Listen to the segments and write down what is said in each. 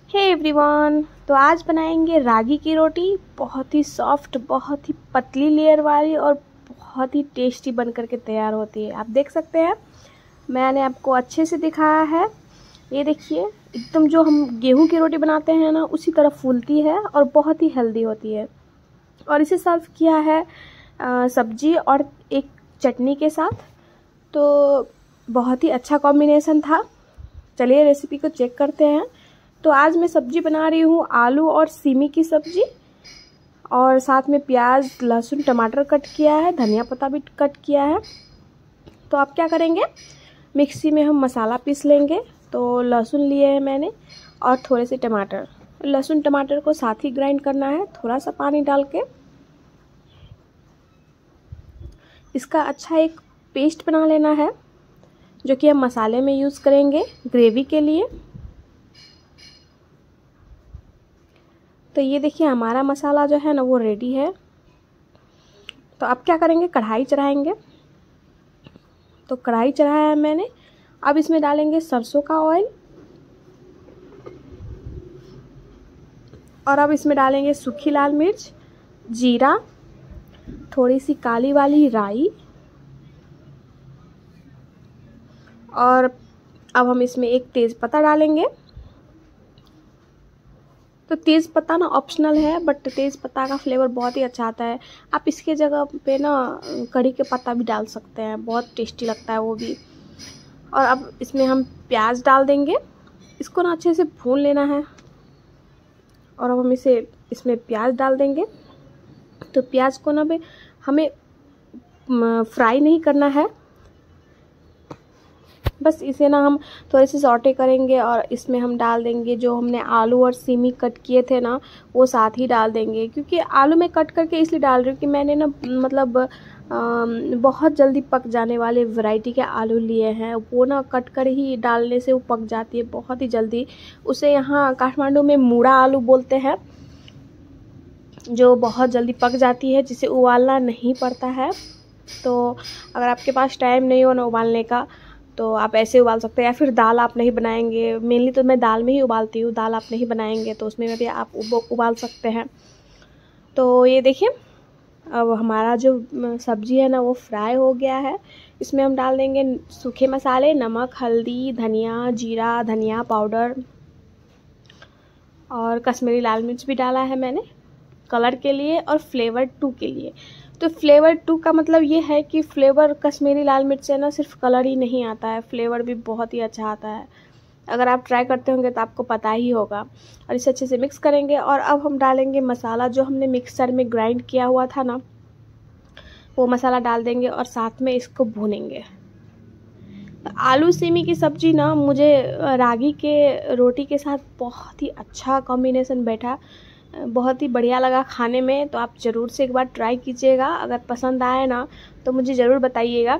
Hey everyone, तो आज बनाएंगे रागी की रोटी। बहुत ही सॉफ्ट, बहुत ही पतली लेयर वाली और बहुत ही टेस्टी बन करके तैयार होती है। आप देख सकते हैं, मैंने आपको अच्छे से दिखाया है। ये देखिए, एकदम जो हम गेहूं की रोटी बनाते हैं ना, उसी तरह फूलती है और बहुत ही हेल्दी होती है। और इसे सर्व किया है सब्जी और एक चटनी के साथ, तो बहुत ही अच्छा कॉम्बिनेशन था। चलिए रेसिपी को चेक करते हैं। तो आज मैं सब्जी बना रही हूँ आलू और सीमी की सब्जी, और साथ में प्याज, लहसुन, टमाटर कट किया है, धनिया पत्ता भी कट किया है। तो आप क्या करेंगे, मिक्सी में हम मसाला पीस लेंगे। तो लहसुन लिए हैं मैंने और थोड़े से टमाटर। लहसुन टमाटर को साथ ही ग्राइंड करना है, थोड़ा सा पानी डाल के। इसका अच्छा एक पेस्ट बना लेना है, जो कि हम मसाले में यूज़ करेंगे ग्रेवी के लिए। तो ये देखिए, हमारा मसाला जो है ना वो रेडी है। तो अब क्या करेंगे, कढ़ाई चढ़ाएंगे। तो कढ़ाई चढ़ाया है मैंने। अब इसमें डालेंगे सरसों का ऑयल, और अब इसमें डालेंगे सूखी लाल मिर्च, जीरा, थोड़ी सी काली वाली राई, और अब हम इसमें एक तेज़पत्ता डालेंगे। तो तेज़पत्ता ना ऑप्शनल है, बट तेज़पत्ता का फ्लेवर बहुत ही अच्छा आता है। आप इसके जगह पे ना कड़ी के पत्ता भी डाल सकते हैं, बहुत टेस्टी लगता है वो भी। और अब इसमें हम प्याज डाल देंगे। इसको ना अच्छे से भून लेना है। और अब हम इसमें प्याज डाल देंगे। तो प्याज को ना हमें फ्राई नहीं करना है, बस इसे ना हम थोड़े से सॉटे करेंगे। और इसमें हम डाल देंगे जो हमने आलू और सीमी कट किए थे ना, वो साथ ही डाल देंगे। क्योंकि आलू में कट करके इसलिए डाल रही हूँ कि मैंने ना मतलब बहुत जल्दी पक जाने वाले वैरायटी के आलू लिए हैं। वो ना कट कर ही डालने से वो पक जाती है बहुत ही जल्दी। उसे यहाँ काठमांडू में मूड़ा आलू बोलते हैं, जो बहुत जल्दी पक जाती है, जिसे उबालना नहीं पड़ता है। तो अगर आपके पास टाइम नहीं हो ना उबालने का, तो आप ऐसे उबाल सकते हैं। या फिर दाल आप नहीं बनाएंगे, मेनली तो मैं दाल में ही उबालती हूँ, दाल आप नहीं बनाएंगे तो उसमें भी आप उबाल सकते हैं। तो ये देखिए, अब हमारा जो सब्जी है ना वो फ्राई हो गया है। इसमें हम डाल देंगे सूखे मसाले, नमक, हल्दी, धनिया, जीरा, धनिया पाउडर, और कश्मीरी लाल मिर्च भी डाला है मैंने कलर के लिए और फ्लेवर 2 के लिए। तो फ्लेवर 2 का मतलब ये है कि फ्लेवर कश्मीरी लाल मिर्च से ना सिर्फ कलर ही नहीं आता है, फ्लेवर भी बहुत ही अच्छा आता है। अगर आप ट्राई करते होंगे तो आपको पता ही होगा। और इसे अच्छे से मिक्स करेंगे। और अब हम डालेंगे मसाला, जो हमने मिक्सर में ग्राइंड किया हुआ था ना, वो मसाला डाल देंगे और साथ में इसको भूनेंगे। आलू सीमी की सब्ज़ी ना मुझे रागी के रोटी के साथ बहुत ही अच्छा कॉम्बिनेशन बैठा, बहुत ही बढ़िया लगा खाने में। तो आप ज़रूर से एक बार ट्राई कीजिएगा। अगर पसंद आए ना तो मुझे ज़रूर बताइएगा।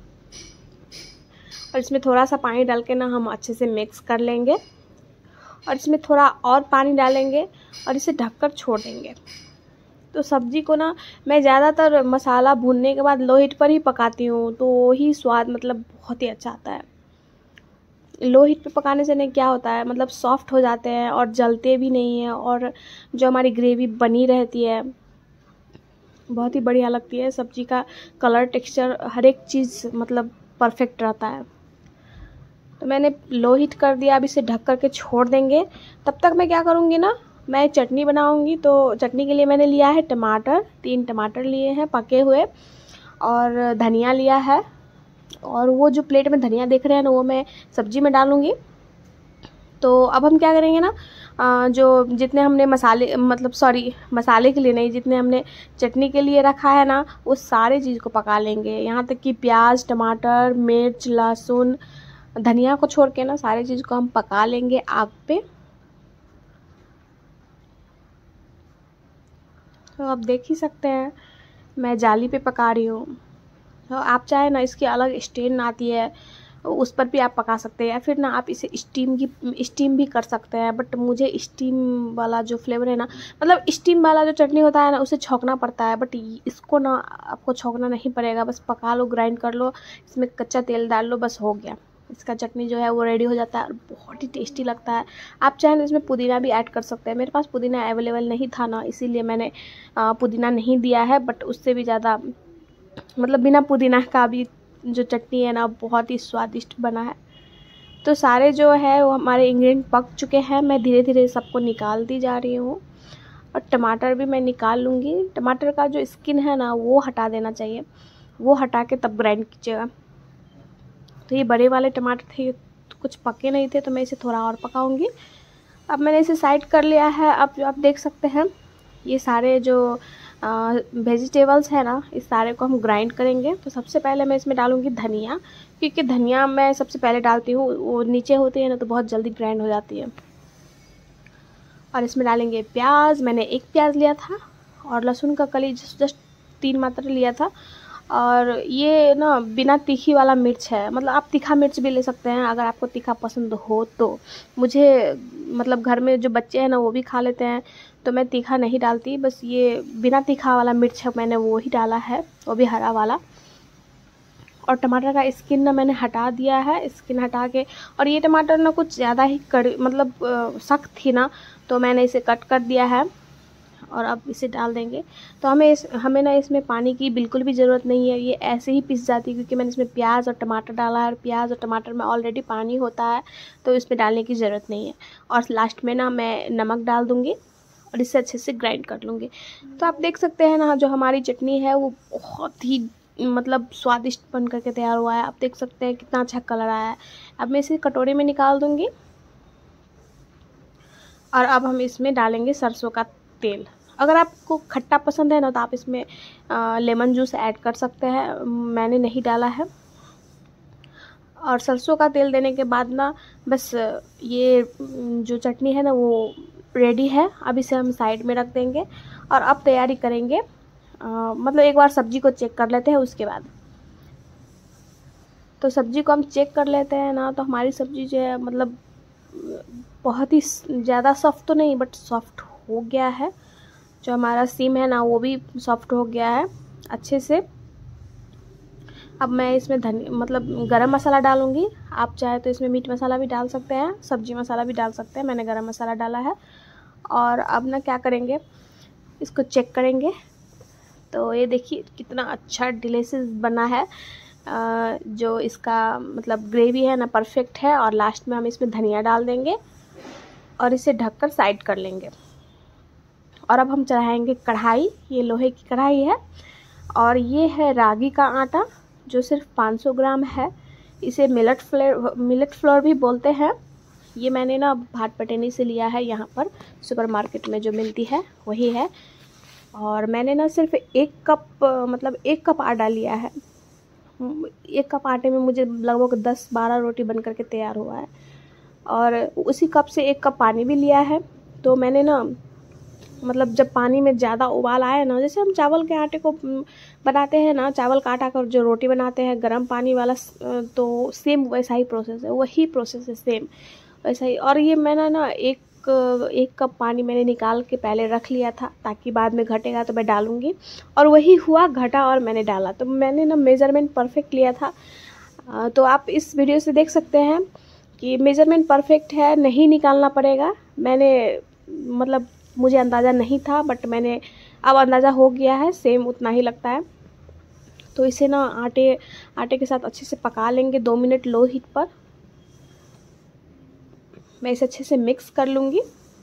और इसमें थोड़ा सा पानी डाल के ना हम अच्छे से मिक्स कर लेंगे। और इसमें थोड़ा और पानी डालेंगे और इसे ढककर छोड़ देंगे। तो सब्ज़ी को ना मैं ज़्यादातर मसाला भूनने के बाद लो हीट पर ही पकाती हूँ, तो वही स्वाद मतलब बहुत ही अच्छा आता है। लो हीट पे पकाने से नहीं क्या होता है, मतलब सॉफ्ट हो जाते हैं और जलते भी नहीं हैं, और जो हमारी ग्रेवी बनी रहती है बहुत ही बढ़िया लगती है। सब्जी का कलर, टेक्सचर, हर एक चीज़ मतलब परफेक्ट रहता है। तो मैंने लो हीट कर दिया। अब इसे ढक करके छोड़ देंगे। तब तक मैं क्या करूँगी ना, मैं चटनी बनाऊँगी। तो चटनी के लिए मैंने लिया है टमाटर, 3 टमाटर लिए हैं पके हुए, और धनिया लिया है। और वो जो प्लेट में धनिया देख रहे हैं ना, वो मैं सब्जी में डालूँगी। तो अब हम क्या करेंगे ना, जो जितने हमने मसाले, मतलब सॉरी मसाले के लिए नहीं, जितने हमने चटनी के लिए रखा है ना, वो सारे चीज़ को पका लेंगे। यहाँ तक कि प्याज, टमाटर, मिर्च, लहसुन, धनिया को छोड़ के ना सारी चीज़ को हम पका लेंगे आग पे। तो आप देख ही सकते हैं, मैं जाली पे पका रही हूँ। तो आप चाहे ना, इसकी अलग स्टेन आती है, उस पर भी आप पका सकते हैं। या फिर ना आप इसे स्टीम भी कर सकते हैं। बट मुझे स्टीम वाला जो फ्लेवर है ना, मतलब स्टीम वाला जो चटनी होता है ना, उसे छौंकना पड़ता है। बट इसको ना आपको छौंकना नहीं पड़ेगा, बस पका लो, ग्राइंड कर लो, इसमें कच्चा तेल डाल लो, बस हो गया। इसका चटनी जो है वो रेडी हो जाता है और बहुत ही टेस्टी लगता है। आप चाहें तो इसमें पुदीना भी ऐड कर सकते हैं। मेरे पास पुदीना अवेलेबल नहीं था ना, इसीलिए मैंने पुदीना नहीं दिया है, बट उससे भी ज़्यादा मतलब बिना पुदीना का भी जो चटनी है ना बहुत ही स्वादिष्ट बना है। तो सारे जो है वो हमारे इंग्रेडिएंट पक चुके हैं। मैं धीरे धीरे सबको निकाल दी जा रही हूँ और टमाटर भी मैं निकाल लूँगी। टमाटर का जो स्किन है ना वो हटा देना चाहिए, वो हटा के तब ग्राइंड कीजिएगा। तो ये बड़े वाले टमाटर थे तो कुछ पके नहीं थे, तो मैं इसे थोड़ा और पकाऊंगी। अब मैंने इसे साइड कर लिया है। अब जो आप देख सकते हैं ये सारे जो वेजिटेबल्स है ना, इस सारे को हम ग्राइंड करेंगे। तो सबसे पहले मैं इसमें डालूंगी धनिया, क्योंकि धनिया मैं सबसे पहले डालती हूँ, वो नीचे होती है ना तो बहुत जल्दी ग्राइंड हो जाती है। और इसमें डालेंगे प्याज। मैंने एक प्याज लिया था और लहसुन का कली जस्ट 3 मात्र लिया था। और ये ना बिना तीखी वाला मिर्च है, मतलब आप तीखा मिर्च भी ले सकते हैं अगर आपको तीखा पसंद हो तो। मुझे मतलब घर में जो बच्चे हैं ना वो भी खा लेते हैं, तो मैं तीखा नहीं डालती, बस ये बिना तीखा वाला मिर्च है मैंने वो ही डाला है, वो भी हरा वाला। और टमाटर का स्किन ना मैंने हटा दिया है, स्किन हटा के। और ये टमाटर ना कुछ ज़्यादा ही कड़ी मतलब सख्त थी ना, तो मैंने इसे कट कर दिया है और अब इसे डाल देंगे। तो हमें ना इसमें पानी की बिल्कुल भी ज़रूरत नहीं है, ये ऐसे ही पिस जाती है, क्योंकि मैंने इसमें प्याज और टमाटर डाला है और प्याज और टमाटर में ऑलरेडी पानी होता है, तो इसमें डालने की ज़रूरत नहीं है। और लास्ट में ना मैं नमक डाल दूँगी और इसे अच्छे से ग्राइंड कर लूँगी। तो आप देख सकते हैं ना जो हमारी चटनी है वो बहुत ही मतलब स्वादिष्ट बन करके तैयार हुआ है। आप देख सकते हैं कितना अच्छा कलर आया है। अब मैं इसे कटोरे में निकाल दूँगी और अब हम इसमें डालेंगे सरसों का तेल। अगर आपको खट्टा पसंद है ना तो आप इसमें लेमन जूस ऐड कर सकते हैं, मैंने नहीं डाला है। और सरसों का तेल देने के बाद ना बस ये जो चटनी है ना वो रेडी है। अब इसे हम साइड में रख देंगे और अब तैयारी करेंगे। मतलब एक बार सब्जी को चेक कर लेते हैं उसके बाद। तो सब्जी को हम चेक कर लेते हैं ना, तो हमारी सब्जी जो है मतलब बहुत ही ज़्यादा सॉफ्ट तो नहीं बट सॉफ्ट हो गया है। जो हमारा सीम है ना वो भी सॉफ्ट हो गया है अच्छे से। अब मैं इसमें मतलब गरम मसाला डालूंगी। आप चाहे तो इसमें मीट मसाला भी डाल सकते हैं, सब्जी मसाला भी डाल सकते हैं, मैंने गरम मसाला डाला है। और अब ना क्या करेंगे, इसको चेक करेंगे। तो ये देखिए कितना अच्छा डिलीशियस बना है। जो इसका मतलब ग्रेवी है ना परफेक्ट है। और लास्ट में हम इसमें धनिया डाल देंगे और इसे ढककर साइड कर लेंगे। और अब हम चढ़ाएंगे कढ़ाई। ये लोहे की कढ़ाई है और ये है रागी का आटा जो सिर्फ 500 ग्राम है। इसे मिलेट फ्लोर भी बोलते हैं। ये मैंने ना भाट पटेनी से लिया है, यहाँ पर सुपरमार्केट में जो मिलती है वही है। और मैंने ना सिर्फ 1 कप मतलब 1 कप आटा लिया है। 1 कप आटे में मुझे लगभग 10-12 रोटी बन करके तैयार हुआ है। और उसी कप से 1 कप पानी भी लिया है। तो मैंने ना मतलब जब पानी में ज़्यादा उबाल आए ना, जैसे हम चावल के आटे को बनाते हैं ना, चावल का आटा का जो रोटी बनाते हैं गर्म पानी वाला, तो सेम वैसा ही प्रोसेस है, वही प्रोसेस है सेम वैसा ही। और ये मैंने ना एक कप पानी मैंने निकाल के पहले रख लिया था ताकि बाद में घटेगा तो मैं डालूँगी। और वही हुआ, घटा और मैंने डाला। तो मैंने ना मेज़रमेंट परफेक्ट लिया था। तो आप इस वीडियो से देख सकते हैं कि मेज़रमेंट परफेक्ट है, नहीं निकालना पड़ेगा। मैंने मतलब मुझे अंदाज़ा नहीं था बट मैंने अब अंदाज़ा हो गया है, सेम उतना ही लगता है। तो इसे ना आटे के साथ अच्छे से पका लेंगे 2 मिनट लो हीट पर। मैं इसे अच्छे से मिक्स कर लूँगी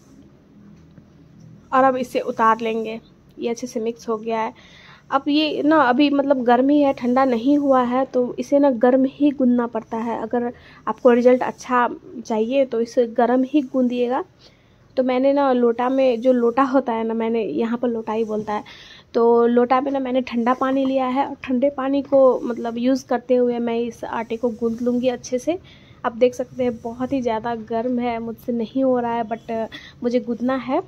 और अब इसे उतार लेंगे। ये अच्छे से मिक्स हो गया है। अब ये ना अभी मतलब गर्म ही है, ठंडा नहीं हुआ है, तो इसे ना गर्म ही गूंदना पड़ता है। अगर आपको रिजल्ट अच्छा चाहिए तो इसे गर्म ही गूंदिएगा। तो मैंने ना लोटा में, जो लोटा होता है ना, मैंने यहाँ पर लोटा ही बोलता है, तो लोटा में ना मैंने ठंडा पानी लिया है और ठंडे पानी को मतलब यूज़ करते हुए मैं इस आटे को गूंद लूँगी अच्छे से। आप देख सकते हैं बहुत ही ज़्यादा गर्म है, मुझसे नहीं हो रहा है बट मुझे गूंदना है।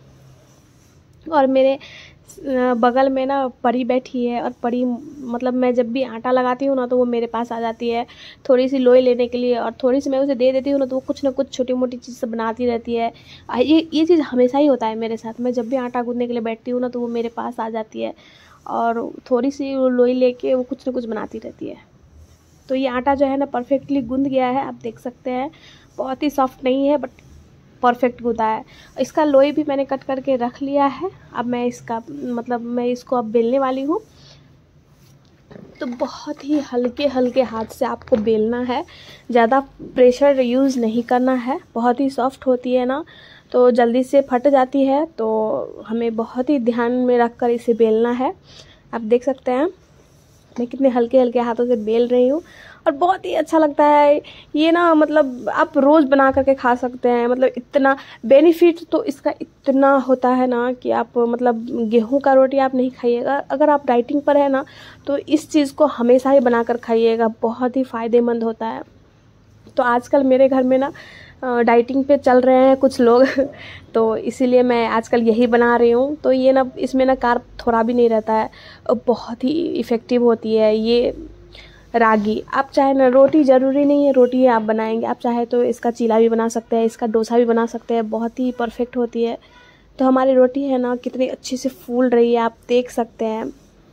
और मेरे बगल में ना परी बैठी है और परी मतलब मैं जब भी आटा लगाती हूँ ना तो वो मेरे पास आ जाती है थोड़ी सी लोई लेने के लिए, और थोड़ी सी मैं उसे दे देती हूँ ना तो वो कुछ ना कुछ छोटी मोटी चीज़ से बनाती रहती है। ये चीज़ हमेशा ही होता है मेरे साथ। मैं जब भी आटा गूंदने के लिए बैठती हूँ ना तो वो मेरे पास आ जाती है और थोड़ी सी लोई लेके वो कुछ ना कुछ बनाती रहती है। तो ये आटा जो है ना परफेक्टली गूंद गया है, आप देख सकते हैं। बहुत ही सॉफ्ट नहीं है बट परफेक्ट गूंदा है। इसका लोई भी मैंने कट करके रख लिया है। अब मैं इसको अब बेलने वाली हूँ। तो बहुत ही हल्के हल्के हाथ से आपको बेलना है, ज़्यादा प्रेशर यूज़ नहीं करना है। बहुत ही सॉफ्ट होती है ना, तो जल्दी से फट जाती है, तो हमें बहुत ही ध्यान में रख कर इसे बेलना है। आप देख सकते हैं मैं कितने हल्के हल्के हाथों से बेल रही हूँ, और बहुत ही अच्छा लगता है ये ना। मतलब आप रोज़ बना करके खा सकते हैं। मतलब इतना बेनिफिट तो इसका इतना होता है ना कि आप मतलब गेहूं का रोटी आप नहीं खाइएगा। अगर आप डाइटिंग पर है ना, तो इस चीज़ को हमेशा ही बना कर खाइएगा, बहुत ही फ़ायदेमंद होता है। तो आजकल मेरे घर में ना डाइटिंग पे चल रहे हैं कुछ लोग तो इसीलिए मैं आजकल यही बना रही हूँ। तो ये ना, इसमें ना कार्ब थोड़ा भी नहीं रहता है, बहुत ही इफ़ेक्टिव होती है ये रागी। आप चाहे ना, रोटी ज़रूरी नहीं है रोटी आप बनाएंगे, आप चाहे तो इसका चीला भी बना सकते हैं, इसका डोसा भी बना सकते हैं, बहुत ही परफेक्ट होती है। तो हमारी रोटी है ना कितनी अच्छे से फूल रही है, आप देख सकते हैं।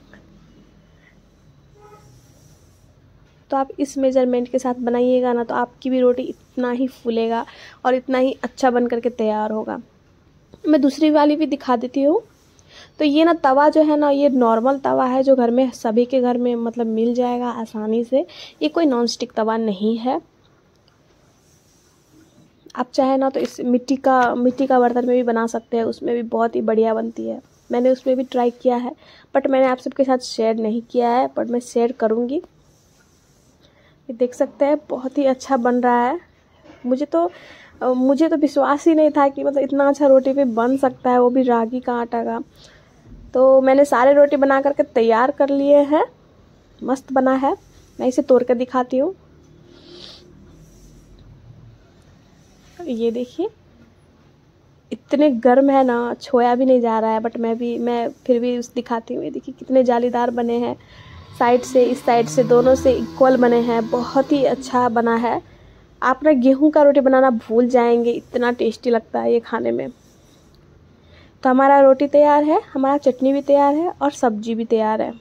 तो आप इस मेजरमेंट के साथ बनाइएगा ना, तो आपकी भी रोटी इतना ही फूलेगा और इतना ही अच्छा बन करके तैयार होगा। मैं दूसरी वाली भी दिखा देती हूँ। तो ये ना तवा जो है ना, ये नॉर्मल तवा है जो घर में सभी के घर में मतलब मिल जाएगा आसानी से। ये कोई नॉन स्टिक तवा नहीं है। आप चाहे ना तो इस मिट्टी का बर्तन में भी बना सकते हैं, उसमें भी बहुत ही बढ़िया बनती है। मैंने उसमें भी ट्राई किया है, बट मैंने आप सबके साथ शेयर नहीं किया है, बट मैं शेयर करूँगी। ये देख सकते हैं बहुत ही अच्छा बन रहा है। मुझे तो विश्वास ही नहीं था कि मतलब इतना अच्छा रोटी भी बन सकता है, वो भी रागी का आटा का। तो मैंने सारे रोटी बना करके तैयार कर लिए हैं, मस्त बना है। मैं इसे तोड़ कर दिखाती हूँ। ये देखिए इतने गर्म है ना, छोया भी नहीं जा रहा है, बट मैं फिर भी दिखाती हूँ। ये देखिए कितने जालीदार बने हैं, साइड से इस साइड से दोनों से इक्वल बने हैं, बहुत ही अच्छा बना है। आप ना गेहूं का रोटी बनाना भूल जाएंगे, इतना टेस्टी लगता है ये खाने में। तो हमारा रोटी तैयार है, हमारा चटनी भी तैयार है और सब्जी भी तैयार है।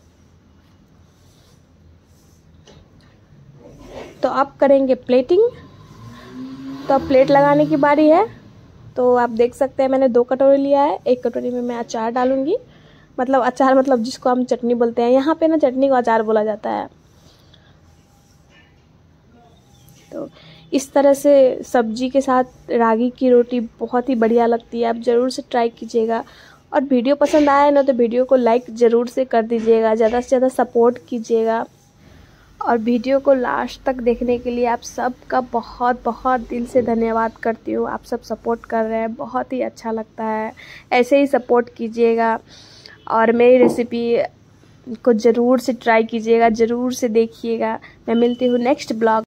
तो आप करेंगे प्लेटिंग। तो अब प्लेट लगाने की बारी है। तो आप देख सकते हैं मैंने 2 कटोरी लिया है। एक कटोरी में मैं अचार डालूंगी, मतलब अचार मतलब जिसको हम चटनी बोलते हैं, यहाँ पे ना चटनी को अचार बोला जाता है। तो इस तरह से सब्जी के साथ रागी की रोटी बहुत ही बढ़िया लगती है, आप ज़रूर से ट्राई कीजिएगा। और वीडियो पसंद आए ना तो वीडियो को लाइक ज़रूर से कर दीजिएगा, ज़्यादा से ज़्यादा सपोर्ट कीजिएगा। और वीडियो को लास्ट तक देखने के लिए आप सबका बहुत बहुत दिल से धन्यवाद करती हूँ। आप सब सपोर्ट कर रहे हैं, बहुत ही अच्छा लगता है। ऐसे ही सपोर्ट कीजिएगा और मेरी रेसिपी को ज़रूर से ट्राई कीजिएगा, ज़रूर से देखिएगा। मैं मिलती हूँ नेक्स्ट ब्लॉग।